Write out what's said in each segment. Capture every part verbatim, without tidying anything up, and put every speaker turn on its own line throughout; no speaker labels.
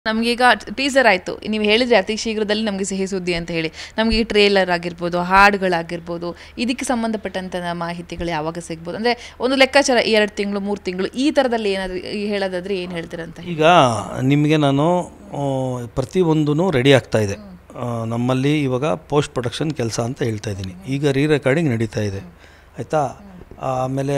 ನಮಗೀಗ ಟೀಸರ್ ಆಯಿತು, ನೀವು ಹೇಳಿದರೆ ಅತಿ ಶೀಘ್ರದಲ್ಲಿ ನಮಗೆ ಸಿಹಿ ಸುದ್ದಿ ಅಂತ ಹೇಳಿ. ನಮಗೆ ಈ ಟ್ರೇಲರ್ ಆಗಿರ್ಬೋದು, ಹಾಡುಗಳಾಗಿರ್ಬೋದು, ಇದಕ್ಕೆ ಸಂಬಂಧಪಟ್ಟಂಥ ಮಾಹಿತಿಗಳು ಯಾವಾಗ ಸಿಗ್ಬೋದು? ಅಂದರೆ ಒಂದು ಲೆಕ್ಕಾಚಾರ ಎರಡು ತಿಂಗಳು ಮೂರು ತಿಂಗಳು ಈ ಥರದಲ್ಲಿ ಏನಾದರೂ ಹೇಳೋದಾದರೆ ಏನು ಹೇಳ್ತೀರಂತ?
ಈಗ ನಿಮಗೆ ನಾನು ಪ್ರತಿಯೊಂದೂ ರೆಡಿ ಆಗ್ತಾ ಇದೆ. ನಮ್ಮಲ್ಲಿ ಇವಾಗ ಪೋಸ್ಟ್ ಪ್ರೊಡಕ್ಷನ್ ಕೆಲಸ ಅಂತ ಹೇಳ್ತಾ ಇದ್ದೀನಿ. ಈಗ ರೀ ರೆಕಾರ್ಡಿಂಗ್ ನಡೀತಾ ಇದೆ, ಆಯಿತಾ. ಆಮೇಲೆ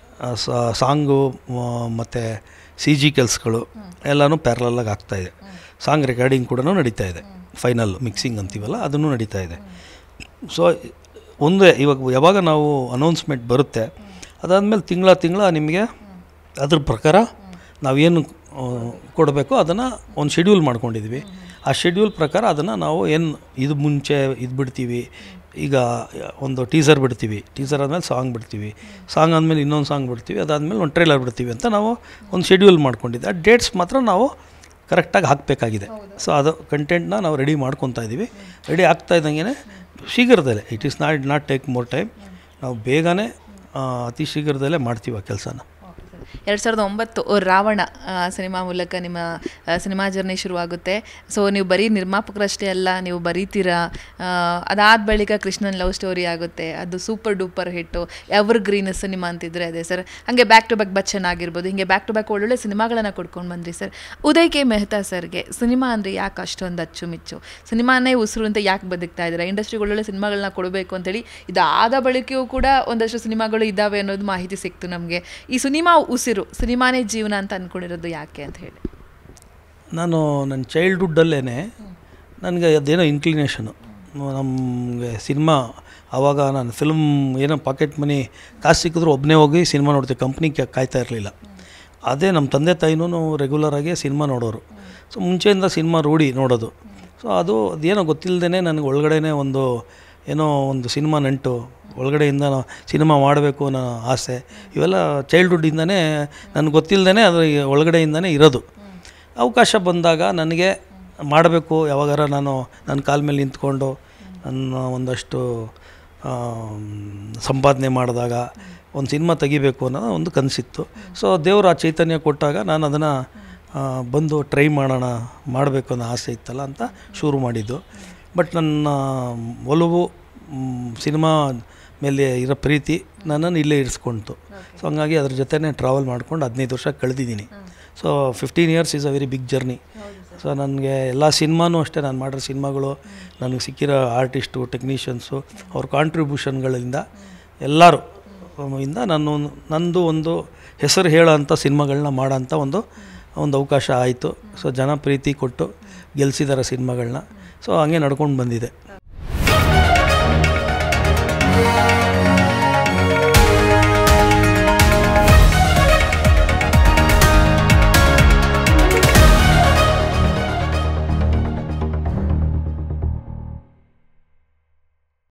ಸಾಂಗು ಮತ್ತು ಸಿ ಜಿ ಕೆಲಸಗಳು ಎಲ್ಲನೂ ಪ್ಯಾರಲಾಗಿ ಆಗ್ತಾಯಿದೆ. ಸಾಂಗ್ ರೆಕಾರ್ಡಿಂಗ್ ಕೂಡ ನಡೀತಾ ಇದೆ, ಫೈನಲ್ ಮಿಕ್ಸಿಂಗ್ ಅಂತೀವಲ್ಲ ಅದನ್ನು ನಡೀತಾ ಇದೆ. ಸೊ ಒಂದೇ ಇವಾಗ ಯಾವಾಗ ನಾವು ಅನೌನ್ಸ್ಮೆಂಟ್ ಬರುತ್ತೆ ಅದಾದಮೇಲೆ ತಿಂಗಳ ತಿಂಗಳ ನಿಮಗೆ ಅದ್ರ ಪ್ರಕಾರ ನಾವೇನು ಕೊಡಬೇಕು ಅದನ್ನು ಒಂದು ಶೆಡ್ಯೂಲ್ ಮಾಡ್ಕೊಂಡಿದ್ವಿ. ಆ ಶೆಡ್ಯೂಲ್ ಪ್ರಕಾರ ಅದನ್ನು ನಾವು ಏನು ಇದು ಮುಂಚೆ ಇದು ಬಿಡ್ತೀವಿ, ಈಗ ಒಂದು ಟೀಸರ್ ಬಿಡ್ತೀವಿ, ಟೀಸರ್ ಆದಮೇಲೆ ಸಾಂಗ್ ಬಿಡ್ತೀವಿ, ಸಾಂಗ್ ಆದಮೇಲೆ ಇನ್ನೊಂದು ಸಾಂಗ್ ಬಿಡ್ತೀವಿ, ಅದಾದಮೇಲೆ ಒಂದು ಟ್ರೇಲರ್ ಬಿಡ್ತೀವಿ ಅಂತ ನಾವು ಒಂದು ಶೆಡ್ಯೂಲ್ ಮಾಡ್ಕೊಂಡಿದ್ದೆ. ಆ ಡೇಟ್ಸ್ ಮಾತ್ರ ನಾವು ಕರೆಕ್ಟಾಗಿ ಹಾಕಬೇಕಾಗಿದೆ. ಸೊ ಅದು ಕಂಟೆಂಟ್ನ ನಾವು ರೆಡಿ ಮಾಡ್ಕೊತಾ ಇದ್ದೀವಿ. ರೆಡಿ ಆಗ್ತಾ ಇದ್ದಂಗೆ ಶೀಘ್ರದಲ್ಲೇ, it is not not take more time, ನಾವು ಬೇಗನೆ ಅತಿ ಶೀಘ್ರದಲ್ಲೇ ಮಾಡ್ತೀವಿ ಆ ಕೆಲಸನ.
ಎರಡು ಸಾವಿರದ ಒಂಬತ್ತು ರಾವಣ ಸಿನಿಮಾ ಮೂಲಕ ನಿಮ್ಮ ಸಿನಿಮಾ ಜರ್ನಿ ಶುರುವಾಗುತ್ತೆ. ಸೊ ನೀವು ಬರೀ ನಿರ್ಮಾಪಕರಷ್ಟೇ ಅಲ್ಲ, ನೀವು ಬರೀತೀರಾ. ಅದಾದ ಬಳಿಕ ಕೃಷ್ಣನ್ ಲವ್ ಸ್ಟೋರಿ ಆಗುತ್ತೆ, ಅದು super duper hit, evergreen cinema ಅಂತಿದ್ರೆ ಅದೇ ಸರ್. ಹಾಗೆ ಬ್ಯಾಕ್ ಟು ಬ್ಯಾಕ್ ಬಚ್ಚನ್ ಆಗಿರ್ಬೋದು, ಹಿಂಗೆ ಬ್ಯಾಕ್ ಟು ಬ್ಯಾಕ್ ಒಳ್ಳೊಳ್ಳೆ ಸಿನಿಮಾಗಳನ್ನು ಕೊಡ್ಕೊಂಡು ಬಂದ್ರಿ ಸರ್. ಉದಯ್ ಕೆ ಮೆಹ್ತಾ ಸರ್ಗೆ ಸಿನಿಮಾ ಅಂದರೆ ಯಾಕೆ ಅಷ್ಟೊಂದು ಅಚ್ಚುಮಿಚ್ಚು, ಸಿನಿಮಾನೇ ಉಸಿರು ಅಂತ ಯಾಕೆ ಬದುಕ್ತಾ ಇದ್ದಾರೆ? ಇಂಡಸ್ಟ್ರಿಗೆ ಒಳ್ಳೊಳ್ಳೆ ಸಿನಿಮಾಗಳನ್ನ ಕೊಡಬೇಕು ಅಂತೇಳಿ ಇದಾದ ಬಳಿಕೆಯೂ ಕೂಡ ಒಂದಷ್ಟು ಸಿನಿಮಾಗಳು ಇದ್ದಾವೆ ಅನ್ನೋದು ಮಾಹಿತಿ ಸಿಕ್ತು ನಮಗೆ. ಈ ಸಿನಿಮಾ ಉಸಿರು, ಸಿನಿಮಾನೇ ಜೀವನ ಅಂತ ಅಂದ್ಕೊಂಡಿರೋದು ಯಾಕೆ ಅಂತ ಹೇಳಿ?
ನಾನು ನನ್ನ ಚೈಲ್ಡ್ಹುಡ್ಡಲ್ಲೇ ನನಗೆ ಅದೇನೋ ಇನ್ಕ್ಲಿನೇಷನು, ನಮಗೆ ಸಿನಿಮಾ ಆವಾಗ ನಾನು ಫಿಲ್ಮ್ ಏನೋ ಪಾಕೆಟ್ ಮನಿ ಕಾಸು ಸಿಕ್ಕಿದ್ರು ಒಬ್ಬನೇ ಹೋಗಿ ಸಿನಿಮಾ ನೋಡ್ತೀವಿ, ಕಂಪ್ನಿ ಕಾಯ್ತಾ ಇರಲಿಲ್ಲ. ಅದೇ ನಮ್ಮ ತಂದೆ ತಾಯಿನೂ ರೆಗ್ಯುಲರಾಗಿ ಸಿನಿಮಾ ನೋಡೋರು. ಸೊ ಮುಂಚೆಯಿಂದ ಸಿನಿಮಾ ರೂಢಿ ನೋಡೋದು. ಸೊ ಅದು ಅದೇನೋ ಗೊತ್ತಿಲ್ಲದೇ ನನಗೆ ಒಳಗಡೆನೇ ಒಂದು ಏನೋ ಒಂದು ಸಿನಿಮಾ ನಂಟು, ಒಳಗಡೆಯಿಂದ ಸಿನಿಮಾ ಮಾಡಬೇಕು ಅನ್ನೋ ಆಸೆ, ಇವೆಲ್ಲ ಚೈಲ್ಡ್ಹುಡ್ಡಿಂದನೇ ನನಗೆ ಗೊತ್ತಿಲ್ಲದೇ ಅದು ಒಳಗಡೆಯಿಂದನೇ ಇರೋದು. ಅವಕಾಶ ಬಂದಾಗ ನನಗೆ ಮಾಡಬೇಕು, ಯಾವಾಗಾರ ನಾನು ನನ್ನ ಕಾಲ ಮೇಲೆ ನಿಂತ್ಕೊಂಡು ನನ್ನ ಒಂದಷ್ಟು ಸಂಪಾದನೆ ಮಾಡಿದಾಗ ಒಂದು ಸಿನಿಮಾ ತೆಗಿಬೇಕು ಅನ್ನೋದು ಒಂದು ಕನಸಿತ್ತು. ಸೊ ದೇವರು ಆ ಚೈತನ್ಯ ಕೊಟ್ಟಾಗ ನಾನು ಅದನ್ನು ಬಂದು ಟ್ರೈ ಮಾಡೋಣ, ಮಾಡಬೇಕು ಅನ್ನೋ ಆಸೆ ಇತ್ತಲ್ಲ ಅಂತ ಶುರು ಮಾಡಿದ್ದು. ಬಟ್ ನನ್ನ ಒಲವು ಸಿನಿಮಾ ಮೇಲೆ ಇರೋ ಪ್ರೀತಿ ನನ್ನನ್ನು ಇಲ್ಲೇ ಇರಿಸ್ಕೊಳ್ತು. ಸೊ ಹಂಗಾಗಿ ಅದ್ರ ಜೊತೆನೇ ಟ್ರಾವೆಲ್ ಮಾಡ್ಕೊಂಡು ಹದಿನೈದು ವರ್ಷ ಕಳೆದಿದ್ದೀನಿ. So fifteen years is a very big journey. So ನನಗೆ ಎಲ್ಲ ಸಿನಿಮಾನೂ ಅಷ್ಟೇ, ನಾನು ಮಾಡಿರೋ ಸಿನಿಮಾಗಳು ನನಗೆ ಸಿಕ್ಕಿರೋ ಆರ್ಟಿಸ್ಟು, ಟೆಕ್ನಿಷಿಯನ್ಸು, ಅವ್ರ ಕಾಂಟ್ರಿಬ್ಯೂಷನ್ಗಳಿಂದ ಎಲ್ಲರೂ ಇಂದ ನಾನು ನಂದು ಒಂದು ಹೆಸರು ಹೇಳೋ ಅಂಥ ಸಿನಿಮಾಗಳನ್ನ ಮಾಡೋಂಥ ಒಂದು ಒಂದು ಅವಕಾಶ ಆಯಿತು. ಸೊ ಜನ ಪ್ರೀತಿ ಕೊಟ್ಟು ಗೆಲ್ಲಿಸಿದಾರೆ ಸಿನಿಮಾಗಳನ್ನ. ಸೊ ಹಂಗೆ ನಡ್ಕೊಂಡು ಬಂದಿದೆ.